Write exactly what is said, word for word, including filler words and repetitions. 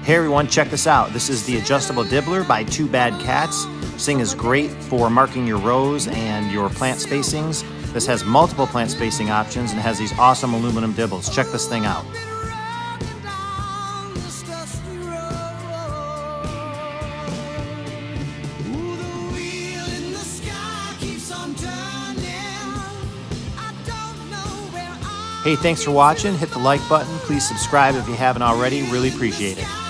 Hey everyone, check this out. This is the Adjustable Dibbler by Two Bad Cats. This thing is great for marking your rows and your plant spacings. This has multiple plant spacing options and has these awesome aluminum dibbles. Check this thing out. Hey, thanks for watching. Hit the like button. Please subscribe if you haven't already. Really appreciate it.